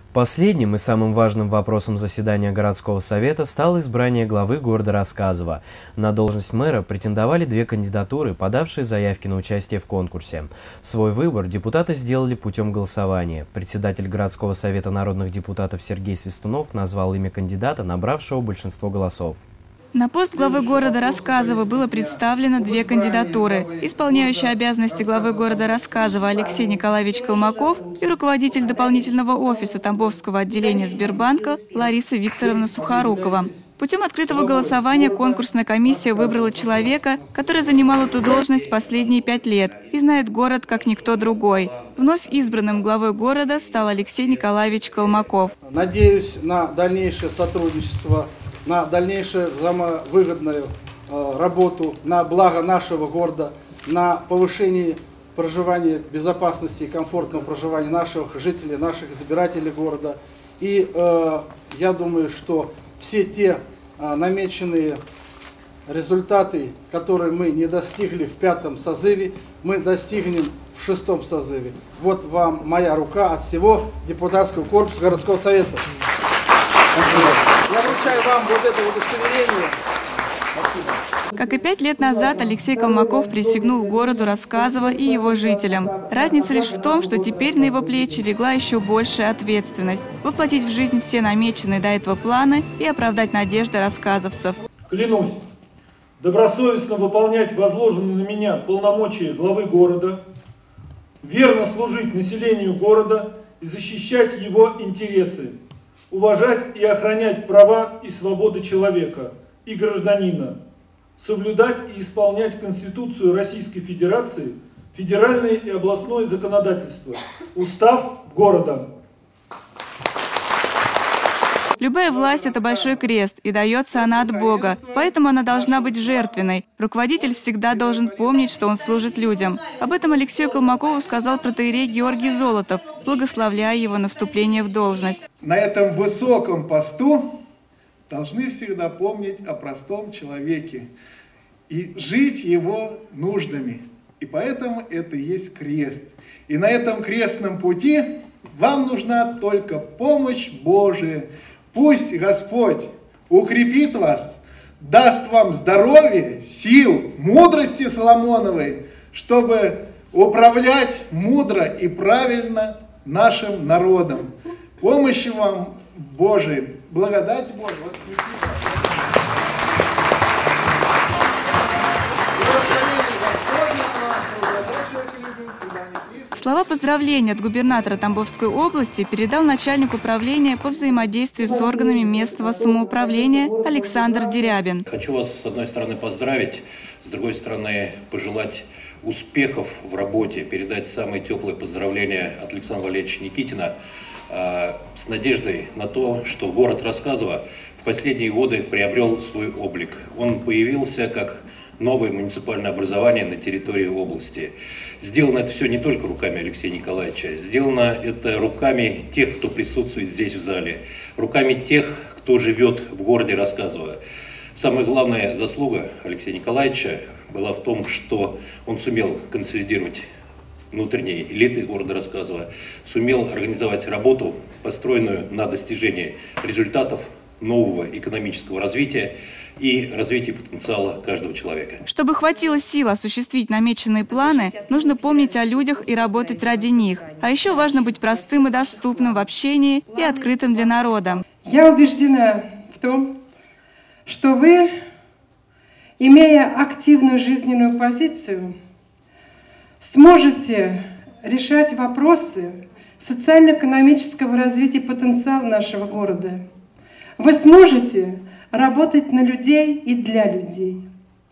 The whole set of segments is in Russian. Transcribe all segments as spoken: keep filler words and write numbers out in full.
Последним и самым важным вопросом заседания городского совета стало избрание главы города Рассказово. На должность мэра претендовали две кандидатуры, подавшие заявки на участие в конкурсе. Свой выбор депутаты сделали путем голосования. Председатель городского совета народных депутатов Сергей Свистунов назвал имя кандидата, набравшего большинство голосов. На пост главы города Рассказово было представлено две кандидатуры. Исполняющий обязанности главы города Рассказово Алексей Николаевич Колмаков и руководитель дополнительного офиса Тамбовского отделения Сбербанка Лариса Викторовна Сухорукова. Путем открытого голосования конкурсная комиссия выбрала человека, который занимал эту должность последние пять лет и знает город как никто другой. Вновь избранным главой города стал Алексей Николаевич Колмаков. Надеюсь на дальнейшее сотрудничество, на дальнейшую взаимовыгодную э, работу на благо нашего города, на повышение проживания, безопасности и комфортного проживания наших жителей, наших избирателей города. И э, я думаю, что все те э, намеченные результаты, которые мы не достигли в пятом созыве, мы достигнем в шестом созыве. Вот вам моя рука от всего депутатского корпуса городского совета. Я вручаю вам вот это удостоверение. Спасибо. Как и пять лет назад, Алексей Колмаков присягнул городу Рассказово и его жителям. Разница лишь в том, что теперь на его плечи легла еще большая ответственность – воплотить в жизнь все намеченные до этого планы и оправдать надежды рассказовцев. Клянусь добросовестно выполнять возложенные на меня полномочия главы города, верно служить населению города и защищать его интересы, уважать и охранять права и свободы человека и гражданина, соблюдать и исполнять Конституцию Российской Федерации, федеральное и областное законодательство, устав города. Любая власть – это большой крест, и дается она от Бога, поэтому она должна быть жертвенной. Руководитель всегда должен помнить, что он служит людям. Об этом Алексею Колмакову сказал протоиерей Георгий Золотов, благословляя его на вступление в должность. На этом высоком посту должны всегда помнить о простом человеке и жить его нуждами. И поэтому это и есть крест. И на этом крестном пути вам нужна только помощь Божия. Пусть Господь укрепит вас, даст вам здоровье, сил, мудрости Соломоновой, чтобы управлять мудро и правильно нашим народом. Помощи вам Божией, благодать Божия. Вот Слова поздравления от губернатора Тамбовской области передал начальник управления по взаимодействию с органами местного самоуправления Александр Дерябин. Хочу вас, с одной стороны, поздравить, с другой стороны, пожелать успехов в работе, передать самые теплые поздравления от Александра Валерьевича Никитина э, с надеждой на то, что город Рассказово в последние годы приобрел свой облик. Он появился как новое муниципальное образование на территории области. Сделано это все не только руками Алексея Николаевича, сделано это руками тех, кто присутствует здесь в зале, руками тех, кто живет в городе Рассказово. Самая главная заслуга Алексея Николаевича была в том, что он сумел консолидировать внутренние элиты города Рассказово, сумел организовать работу, построенную на достижении результатов нового экономического развития и развития потенциала каждого человека. Чтобы хватило сил осуществить намеченные планы, нужно помнить о людях и работать ради них. А еще важно быть простым и доступным в общении и открытым для народа. Я убеждена в том, что вы, имея активную жизненную позицию, сможете решать вопросы социально-экономического развития потенциала нашего города. Вы сможете работать на людей и для людей.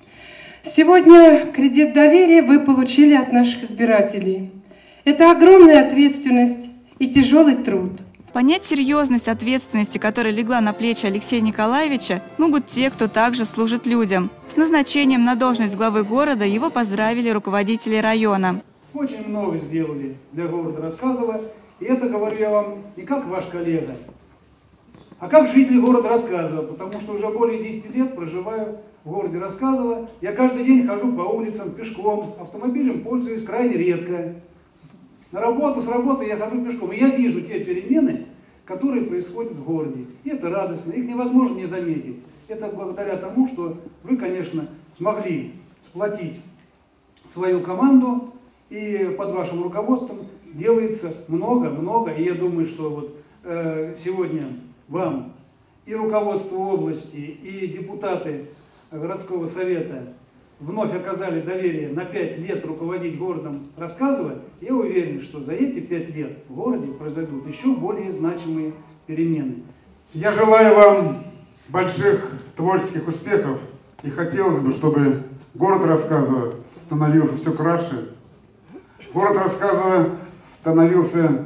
Сегодня кредит доверия вы получили от наших избирателей. Это огромная ответственность и тяжелый труд. Понять серьезность ответственности, которая легла на плечи Алексея Николаевича, могут те, кто также служит людям. С назначением на должность главы города его поздравили руководители района. Очень много сделали для города Рассказово, и это говорю я вам не как ваш коллега, а как житель города Рассказово, потому что уже более десяти лет проживаю в городе Рассказово. Я каждый день хожу по улицам пешком, автомобилем пользуюсь крайне редко. На работу, с работы я хожу пешком. И я вижу те перемены, которые происходят в городе. И это радостно, их невозможно не заметить. Это благодаря тому, что вы, конечно, смогли сплотить свою команду, и под вашим руководством делается много-много. И я думаю, что вот э, сегодня вам и руководство области, и депутаты городского совета вновь оказали доверие на пять лет руководить городом Рассказово. Я уверен, что за эти пять лет в городе произойдут еще более значимые перемены. Я желаю вам больших творческих успехов, и хотелось бы, чтобы город Рассказово становился все краше, город Рассказово становился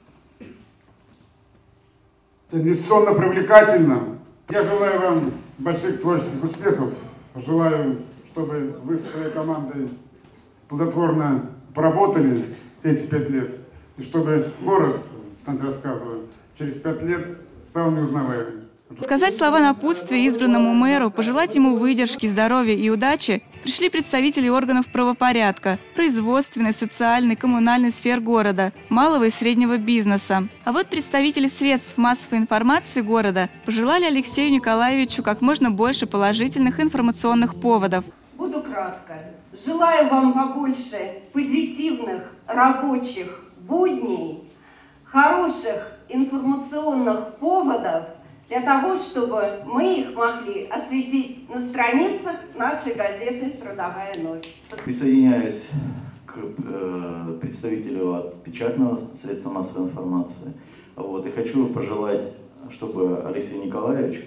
инвестиционно привлекательным. Я желаю вам больших творческих успехов, желаю, чтобы вы со своей командой плодотворно поработали эти пять лет, и чтобы город Рассказово через пять лет стал неузнаваемым. Сказать слова напутствия избранному мэру, пожелать ему выдержки, здоровья и удачи пришли представители органов правопорядка, производственной, социальной, коммунальной сфер города, малого и среднего бизнеса. А вот представители средств массовой информации города пожелали Алексею Николаевичу как можно больше положительных информационных поводов. Буду кратко. Желаю вам побольше позитивных рабочих будней, хороших информационных поводов, для того, чтобы мы их могли осветить на страницах нашей газеты «Трудовая новость». Присоединяюсь к э, представителю от печатного средства массовой информации. Вот, и хочу пожелать, чтобы Алексей Николаевич,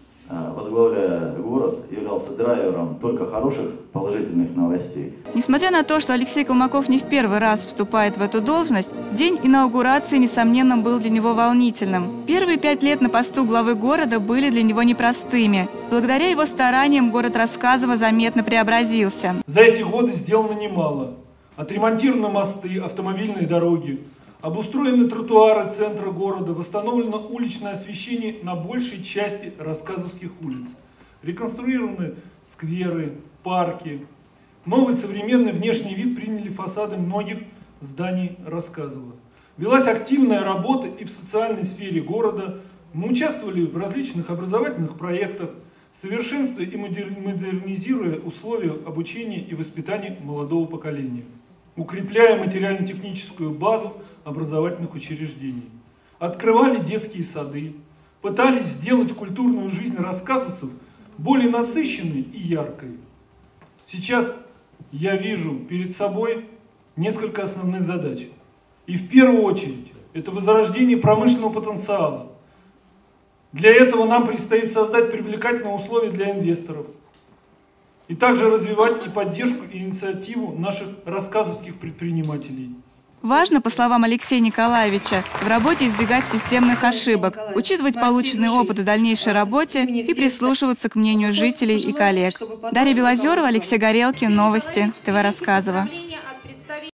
э, возглавляя город, являлся драйвером только хороших, положительных новостей. Несмотря на то, что Алексей Колмаков не в первый раз вступает в эту должность, день инаугурации, несомненно, был для него волнительным. Первые пять лет на посту главы города были для него непростыми. Благодаря его стараниям город Рассказово заметно преобразился. За эти годы сделано немало. Отремонтированы мосты, автомобильные дороги, обустроены тротуары центра города, восстановлено уличное освещение на большей части рассказовских улиц. Реконструированы скверы, парки. Новый современный внешний вид приняли фасады многих зданий Рассказово. Велась активная работа и в социальной сфере города. Мы участвовали в различных образовательных проектах, совершенствуя и модернизируя условия обучения и воспитания молодого поколения, укрепляя материально-техническую базу образовательных учреждений. Открывали детские сады, пытались сделать культурную жизнь рассказовцев более насыщенной и яркой. Сейчас я вижу перед собой несколько основных задач. И в первую очередь это возрождение промышленного потенциала. Для этого нам предстоит создать привлекательные условия для инвесторов. И также развивать и поддержку, и инициативу наших рассказовских предпринимателей. Важно, по словам Алексея Николаевича, в работе избегать системных ошибок, учитывать полученный опыт в дальнейшей работе и прислушиваться к мнению жителей и коллег. Дарья Белозерова, Алексей Горелкин, Новости, ТВ Рассказово.